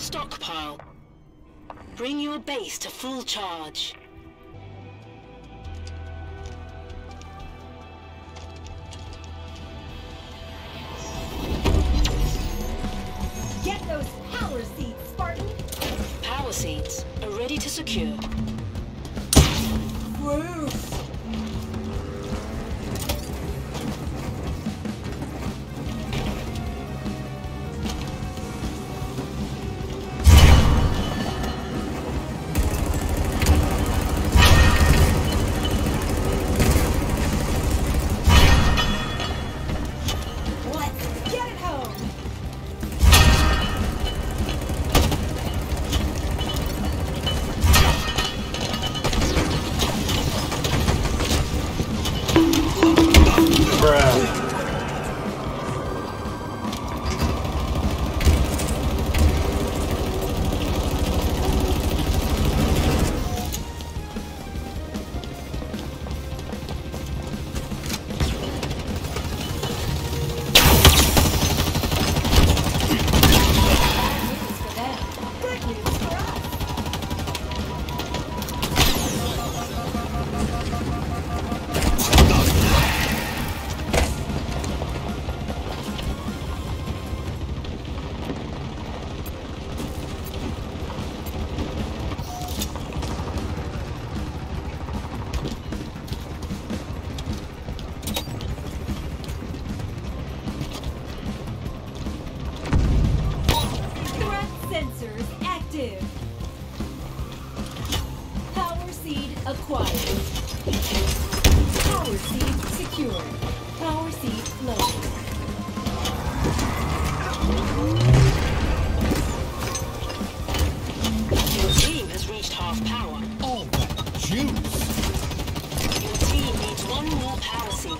Stockpile. Bring your base to full charge. Get those power seeds, Spartan! Power seeds are ready to secure. Gross! Sensors active. Power seed acquired. Power seed secured. Power seed loaded. Your team has reached half power. All that juice! Your team needs one more power seed.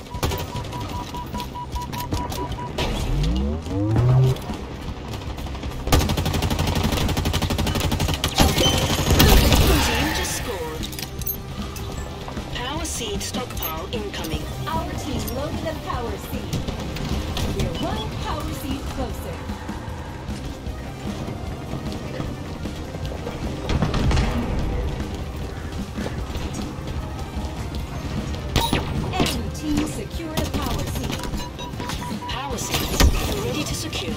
Seed stockpile incoming. Our team loaded a power seed. We're one power seed closer. Enemy team secured a power seed. Power seeds are ready to secure.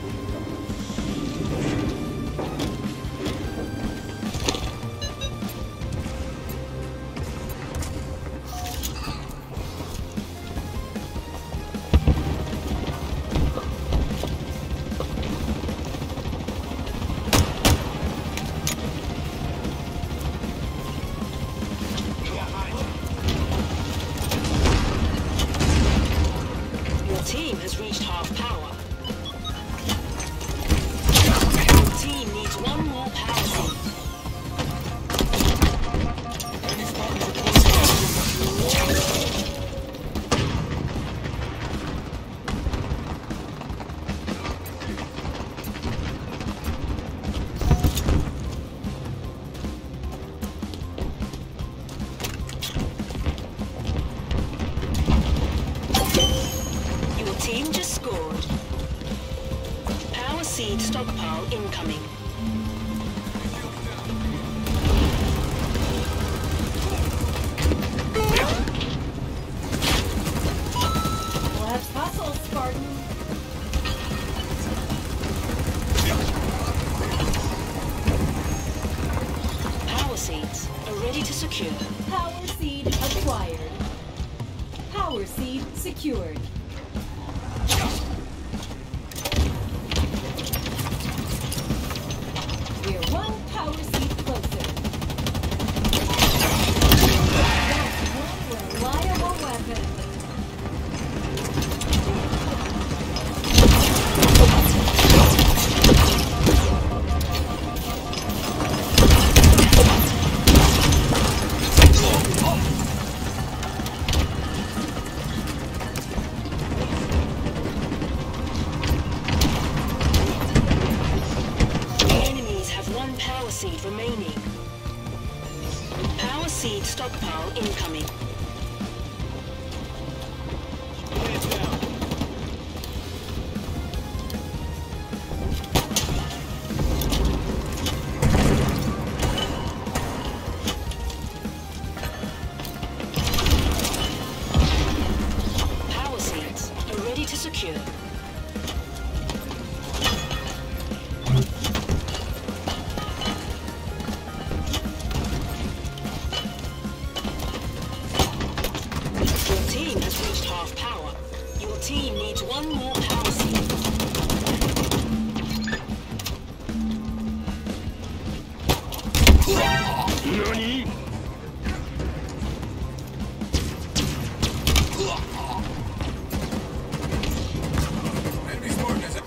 Team has reached half power. Your team needs one more power seed. Team just scored. Power seed stockpile incoming. Let's hustle, Spartan. Power seeds are ready to secure. Power seed acquired. Power seed secured. We're one power seed closer. That's one reliable weapon. Power seed remaining. Power seed stockpile incoming. NANI?! Enemy spawn as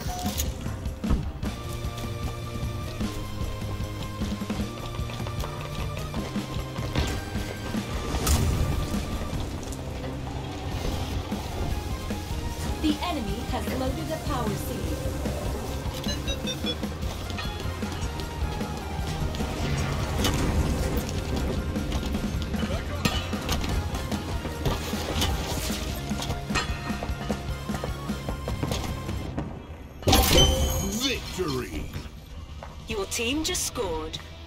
The enemy has loaded a power seed. victory! Your team just scored.